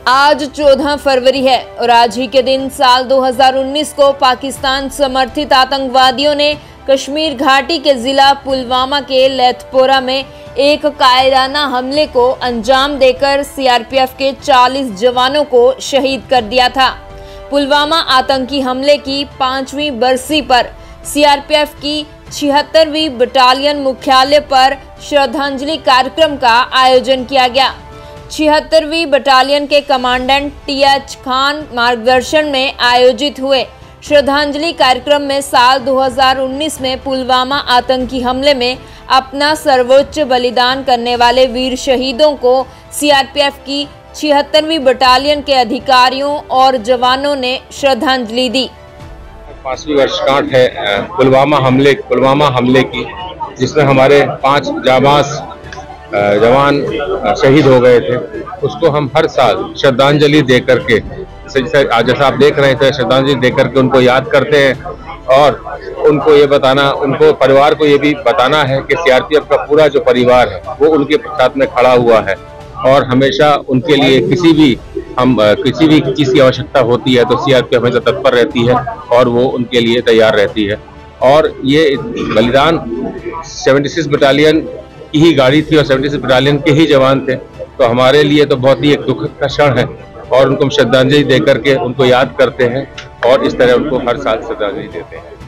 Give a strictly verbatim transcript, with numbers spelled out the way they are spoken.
आज चौदह फरवरी है और आज ही के दिन साल दो हज़ार उन्नीस को पाकिस्तान समर्थित आतंकवादियों ने कश्मीर घाटी के जिला पुलवामा के लेथपोरा में एक कायराना हमले को अंजाम देकर सीआरपीएफ के चालीस जवानों को शहीद कर दिया था। पुलवामा आतंकी हमले की पांचवीं बरसी पर सीआरपीएफ की छिहत्तरवीं बटालियन मुख्यालय पर श्रद्धांजलि कार्यक्रम का आयोजन किया गया। छिहत्तरवीं बटालियन के कमांडेंट टी एच खान मार्गदर्शन में आयोजित हुए श्रद्धांजलि कार्यक्रम में साल दो हज़ार उन्नीस में पुलवामा आतंकी हमले में अपना सर्वोच्च बलिदान करने वाले वीर शहीदों को सीआरपीएफ की छिहत्तरवीं बटालियन के अधिकारियों और जवानों ने श्रद्धांजलि दी। पांचवी वर्षगांठ है पुलवामा हमले पुलवामा हमले की, जिसमें हमारे पांच जाबाज जवान शहीद हो गए थे। उसको हम हर साल श्रद्धांजलि दे करके, जैसा आप देख रहे थे, श्रद्धांजलि दे करके उनको याद करते हैं और उनको ये बताना, उनको परिवार को ये भी बताना है कि सीआरपीएफ का पूरा जो परिवार है वो उनके साथ में खड़ा हुआ है और हमेशा उनके लिए किसी भी हम किसी भी चीज़ की आवश्यकता होती है तो सीआरपीएफ हमेशा तत्पर रहती है और वो उनके लिए तैयार रहती है। और ये बलिदान छिहत्तरवीं बटालियन की ही गाड़ी थी और छिहत्तरवीं बटालियन के ही जवान थे, तो हमारे लिए तो बहुत ही एक दुख का क्षण है और उनको हम श्रद्धांजलि दे करके उनको याद करते हैं और इस तरह उनको हर साल श्रद्धांजलि देते हैं।